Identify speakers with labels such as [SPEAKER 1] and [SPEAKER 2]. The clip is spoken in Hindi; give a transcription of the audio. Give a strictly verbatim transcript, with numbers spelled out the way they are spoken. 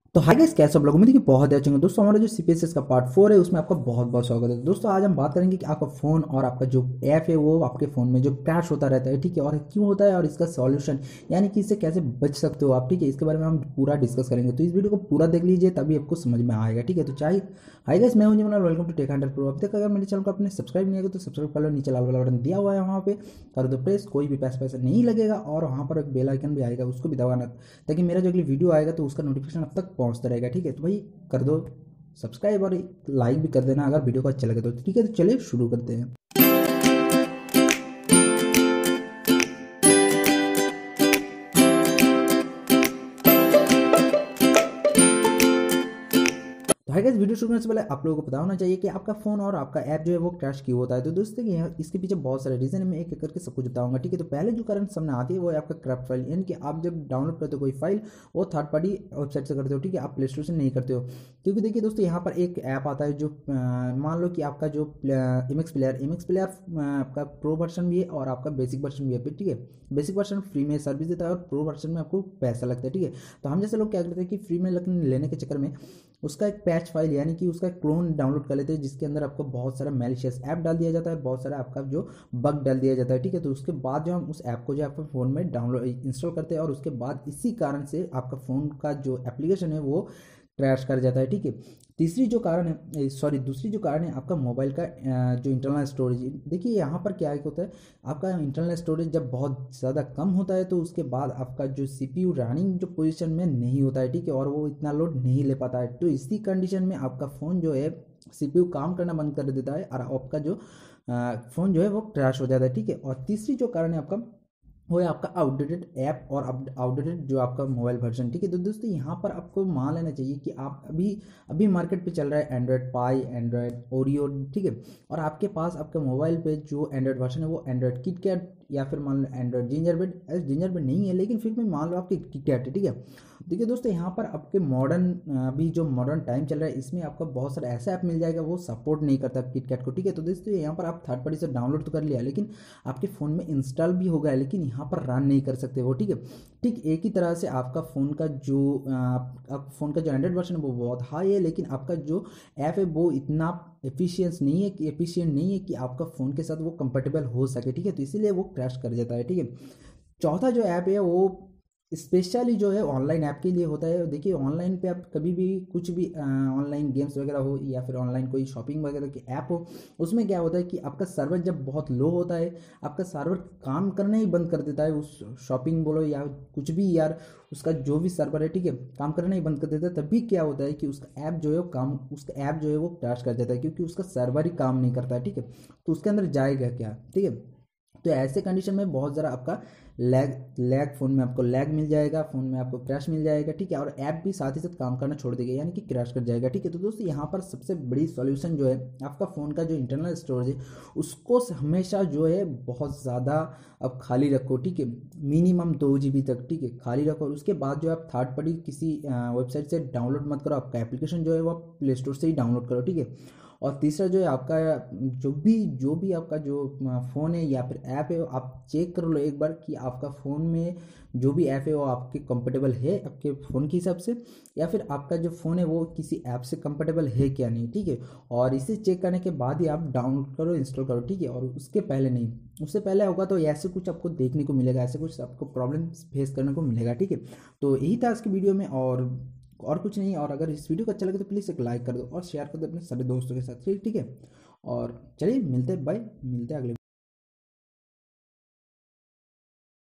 [SPEAKER 1] तो हाय गाइस, कैसे आप लोग? उम्मीद है कि बहुत अच्छे होंगे। दोस्तों, हमारा जो सीपीएसएस का पार्ट फोर है उसमें आपका बहुत बहुत स्वागत है। दोस्तों, आज हम बात करेंगे कि आपका फ़ोन और आपका जो ऐप है वो आपके फ़ोन में जो क्रैश होता रहता है, ठीक है, और क्यों होता है और इसका सॉल्यूशन यानी कि इससे कैसे बच सकते हो आप, ठीक है, इसके बारे में हम पूरा डिस्कस करेंगे। तो इस वीडियो को पूरा देख लीजिए, तभी आपको समझ में आएगा, ठीक है। तो चाहे हाय गाइस, मैं हूं Jamna, welcome to tech hundred pro. अब तक अगर मेरे चैनल को आपने सब्सक्राइब नहीं किया तो सब्सक्राइब कर लो, नीचे लाल वाला बटन दिया हुआ है वहाँ पे कर दो प्रेस, कोई भी पैसा पैसा नहीं लगेगा, और वहाँ पर एक बेल आइकन भी आएगा, उसको भी दबाना, ताकि मेरा जो अगली वीडियो आएगा तो उसका नोटिफिकेशन अब तक पहुँचता रहेगा, ठीक है। तो भाई कर दो सब्सक्राइब और लाइक भी कर देना अगर वीडियो को अच्छा लगे तो, ठीक है। तो चलिए शुरू करते हैं। तो है गाइस, वीडियो शुरू करने से पहले आप लोगों को पता होना चाहिए कि आपका फ़ोन और आपका ऐप जो है वो क्रैश क्यों होता है। तो दोस्तों देखिए, यहाँ इसके पीछे बहुत सारे रीज़न है, मैं एक एक करके सब कुछ बताऊंगा, ठीक है। तो पहले जो कारण सामने आती है वो है आपका क्रैप्ट फाइल, यानी कि आप जब डाउनलोड करते हो कोई फाइल वो थर्ड पार्टी वेबसाइट से करते हो, ठीक है, आप प्ले स्टोर से नहीं करते हो। क्योंकि देखिए दोस्तों, यहाँ पर एक ऐप आता है जो अ, मान लो कि आपका जो इमेक्स प्लेयर इमेक्स प्लेयर आपका प्रो वर्जन भी है और आपका बेसिक वर्जन भी है, ठीक है। बेसिक वर्जन फ्री में सर्विस देता है और प्रो वर्जन में आपको पैसा लगता है, ठीक है। तो हम जैसे लोग क्या करते हैं कि फ्री में लेने के चक्कर में उसका एक पैच फाइल यानी कि उसका क्लोन डाउनलोड कर लेते हैं, जिसके अंदर आपको बहुत सारा मैलिशियस ऐप डाल दिया जाता है, बहुत सारा आपका जो बग डाल दिया जाता है, ठीक है। तो उसके बाद जो हम उस ऐप को जो आपके फ़ोन में डाउनलोड इंस्टॉल करते हैं और उसके बाद इसी कारण से आपका फ़ोन का जो एप्लीकेशन है वो क्रैश कर जाता है, ठीक है। तीसरी जो कारण है, सॉरी दूसरी जो कारण है आपका मोबाइल का अ, जो इंटरनल स्टोरेज। देखिए यहाँ पर क्या होता है, आपका इंटरनल स्टोरेज जब बहुत ज़्यादा कम होता है तो उसके बाद आपका जो सीपीयू रनिंग जो पोजीशन में नहीं होता है, ठीक है, और वो इतना लोड नहीं ले पाता है। तो इसी कंडीशन में आपका फ़ोन जो है सीपीयू काम करना बंद कर देता है और आपका जो फ़ोन जो है वो क्रैश हो जाता है, ठीक है। और तीसरी जो कारण है आपका वो है आपका आउटडेटेड ऐप और आउटडेटेड जो आपका मोबाइल वर्जन, ठीक है। तो दोस्तों यहाँ पर आपको मान लेना चाहिए कि आप अभी अभी मार्केट पे चल रहा है एंड्रॉयड पाई, एंड्रॉयड ओरियो, ठीक है, और आपके पास आपके मोबाइल पे जो एंड्रॉयड वर्जन है वो एंड्रॉयड किटकैट या फिर मान लो एंड्रॉयड जिंजरबेड। जिंजरबेड नहीं है लेकिन फिर भी मान लो आपकी किटकैट है, ठीक है। देखिए दोस्तों, यहाँ पर आपके मॉडर्न अभी जो मॉडर्न टाइम चल रहा है इसमें आपका बहुत सारा ऐसा ऐप मिल जाएगा वो सपोर्ट नहीं करता किटकैट को, ठीक है। तो दोस्तों यहाँ पर आप थर्ड पार्टी से डाउनलोड तो कर लिया, लेकिन आपके फ़ोन में इंस्टॉल भी हो गया, लेकिन यहाँ पर रन नहीं कर सकते वो, ठीक है। ठीक एक ही तरह से आपका फ़ोन का जो आप फ़ोन का जो एंड्रॉइड वर्जन है वो बहुत हाई है, लेकिन आपका जो ऐप है वो इतना एफिशिएंस नहीं है कि एफिशिएंट नहीं है कि आपका फ़ोन के साथ वो कंपेटेबल हो सके, ठीक है। तो इसीलिए वो क्रैश कर जाता है, ठीक है। चौथा जो ऐप है वो स्पेशली जो है ऑनलाइन ऐप के लिए होता है। देखिए ऑनलाइन पे आप कभी भी कुछ भी ऑनलाइन गेम्स वगैरह हो या फिर ऑनलाइन कोई शॉपिंग वगैरह की ऐप हो, उसमें क्या होता है कि आपका सर्वर जब बहुत लो होता है, आपका सर्वर काम करना ही बंद कर देता है, उस शॉपिंग बोलो या कुछ भी यार, उसका जो भी सर्वर है, ठीक है, काम करना ही बंद कर देता है। तभी क्या होता है कि उसका ऐप जो है वो काम उसका ऐप जो है वो क्रैश कर जाता है, क्योंकि उसका सर्वर ही काम नहीं करता है, ठीक है। तो उसके अंदर जाएगा क्या, ठीक है। तो ऐसे कंडीशन में बहुत ज़रा आपका लैग लैग फ़ोन में आपको लैग मिल जाएगा, फ़ोन में आपको क्रैश मिल जाएगा, ठीक है, और ऐप भी साथ ही साथ काम करना छोड़ देगा, यानी कि क्रैश कर जाएगा, ठीक है। तो दोस्तों यहाँ पर सबसे बड़ी सॉल्यूशन जो है आपका फ़ोन का जो इंटरनल स्टोरेज है उसको हमेशा जो है बहुत ज़्यादा अब खाली रखो, ठीक है, मिनिमम दो जी बी तक, ठीक है, खाली रखो। और उसके बाद जो आप थर्ड पार्टी किसी वेबसाइट से डाउनलोड मत करो, आपका एप्लीकेशन जो है वो आप प्ले स्टोर से ही डाउनलोड करो, ठीक है। और तीसरा जो है आपका जो भी जो भी आपका जो फ़ोन है या फिर ऐप है आप चेक कर लो एक बार कि आपका फ़ोन में जो भी ऐप है वो आपके कंपेटेबल है आपके फ़ोन के हिसाब से, या फिर आपका जो फ़ोन है वो किसी ऐप से कंपेटेबल है क्या नहीं, ठीक है। और इसे चेक करने के बाद ही आप डाउनलोड करो, इंस्टॉल करो, ठीक है, और उसके पहले नहीं। उससे पहले होगा तो ऐसे कुछ आपको देखने को मिलेगा, ऐसे कुछ आपको प्रॉब्लम फेस करने को मिलेगा, ठीक है। तो यही था आज की वीडियो में, और और कुछ नहीं। और अगर इस वीडियो को अच्छा लगे तो प्लीज़ एक लाइक कर दो और शेयर कर दो अपने सारे दोस्तों के साथ, ठीक ठीक है। और चलिए मिलते हैं, बाय, मिलते हैं अगले